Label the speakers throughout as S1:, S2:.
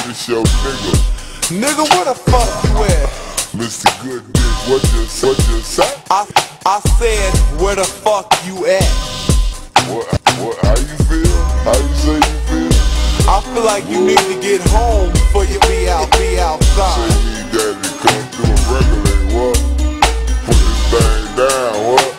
S1: This your nigga.
S2: Nigga, where the fuck you at?
S1: Mr. Good Dick, what you say?
S2: I said, where the fuck you at?
S1: How you feel? How you say you feel?
S2: I feel like you need to get home before you be outside.
S1: Say you need daddy to come through and regulate, what? Put this thing down, what?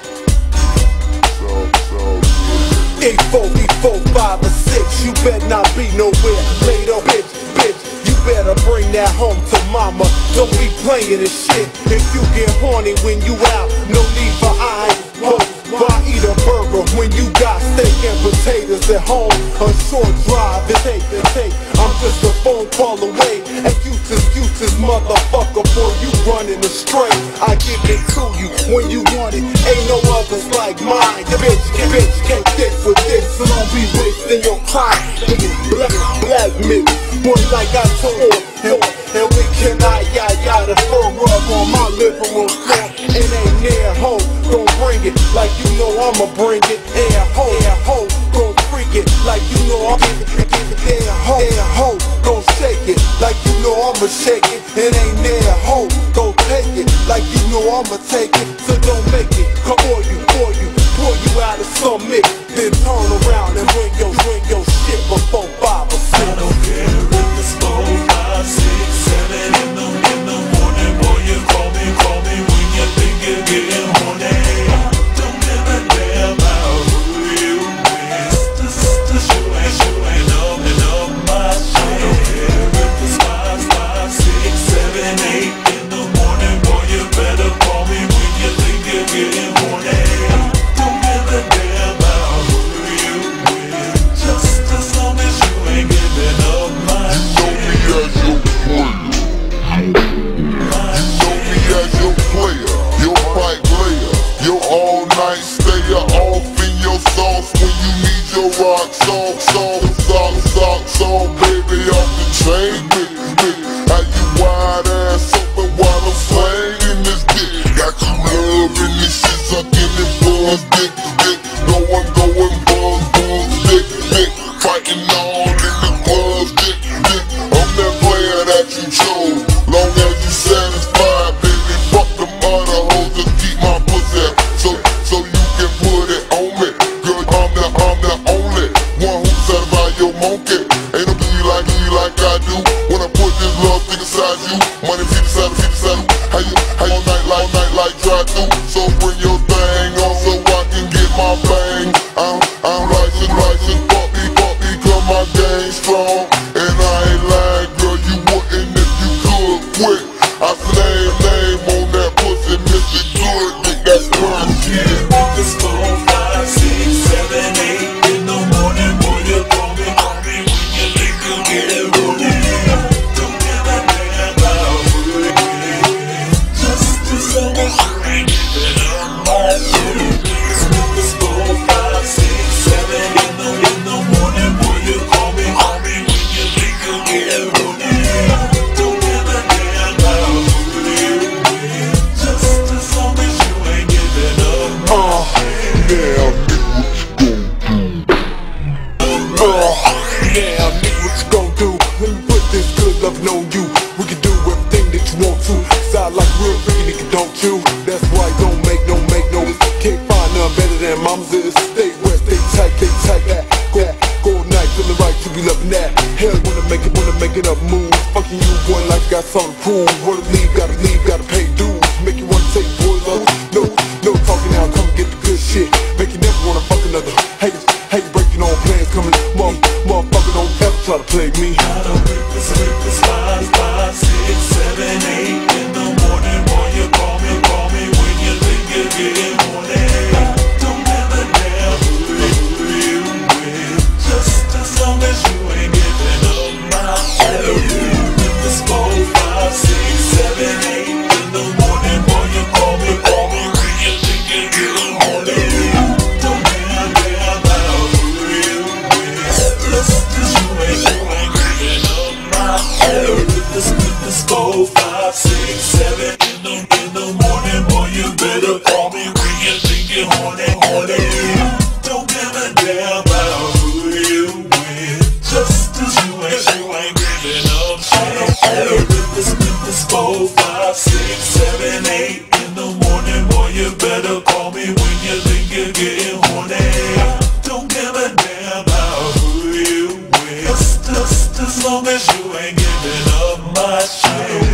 S1: So
S2: 8, 4, 4, 5, or 6, you better not be nowhere. Later, bitch, you better bring that home to mama. Don't be playing this shit. If you get horny when you out, no need for eyes. Why eat a burger when you got steak and potatoes at home? A short drive is take. I'm just a phone call away. Excuses, motherfucker, boy, you running astray. I give it to you when you want it. Ain't no others like mine. Bitch can't dick for this, so don't be wasting your time. Black men, boy, like I told you, and we cannot yada throw rug on my living room floor. It ain't near home, gon' bring it like you know I'ma bring it. Air ho, gon' freak it like you know I'm give it. Air ho, gon' shake it like you know I'ma shake it. It ain't near ho, gon' take it like you know I'ma take it. So don't make it, come pour you out of some mix, then turn around and bring your shit before 5 or 6.
S3: I don't care if it's 4, 5, 6, 7 in the morning. Boy, you call me when you think you're getting horny. Don't give a damn about who you is. Just you ain't up my shit. I don't care if it's 5, 6, 7, 8 in the morning. Boy, you better call me when you think you're getting horny. Don't give a damn about who you is. Just as long as you ain't giving up my shit.
S1: Your player, your fight player, your all night stayer, off in your sauce when you need your rock song, baby, off the chain, how you wide ass open while I'm slanging this dick, got you loving this shit, sucking it buzz, dick, going buzz, dick, fighting all in the buzz, dick, I'm that player that you chose, long as you satisfied, baby, fuck them other hoes, just keep my pussy, so you can put it on me, girl, I'm the only one who satisfy your monkey, ain't no beauty like I do, when I put this love thing inside you, money feet inside, how you all night like drive through, so bring your thing on so I can get my bang, I'm righteous, fuck me, cause my game strong, and I ain't lying, girl, you wouldn't if you could quit, I say name on that pussy, Mr. Good Dick, that's my shit.
S3: It's 4, 5, 6, 7, 8 in the morning. Boy, you call me when you think you're getting horny. Don't give a damn about who it is. Just as long as you ain't giving up my shit. It's 4, 5, 6, 7 in the morning. Boy, you call me when you think you're getting horny. Don't give a damn about who it is. Just as long as you ain't giving up my shit.
S2: Now, nigga, what you gon' do? When you put this good loving on you, we can do everything that you want to. Sound like real freaky nigga, don't you? That's why don't make no. Can't find none better than mamas in the state where they tight that. Go night, feeling right to be loving that. Hell, wanna make it up move. Fucking you, boy, like got something cool. Wanna leave, gotta pay dues. Make you wanna take boys up. No talking now, come get the good shit. Make you never wanna fuck another. Hey, breaking all plans coming. Motherfucker, don't ever try to play me.
S3: I don't break this 5, 5, 6, 7, 8 in the morning. Boy, you call me when you think you're getting horny. Don't give a damn who you with. Just as long as you ain't giving up my shit. It's 4, 5, 6, 7, 8 in the morning. Boy, you call me when you think you're getting horny. Don't give a damn about who you with. Just as you ain't giving up my shit. It's 4, 5, 6, 7 in the morning. Boy, you better call me when you think you're horny. Don't give a damn about who you with. Just as you ain't giving up 4, 5, 6, 7, 8 in the morning, boy, you better call me when you think you're getting horny. Don't give a damn how who you with, just as long as you ain't giving up my shit.